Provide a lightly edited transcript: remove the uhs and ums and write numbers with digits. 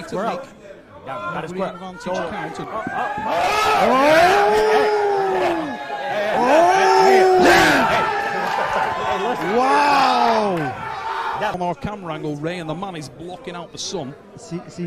to make every advantage count. Wow! On our camera angle, Ray, and the man is blocking out the sun. See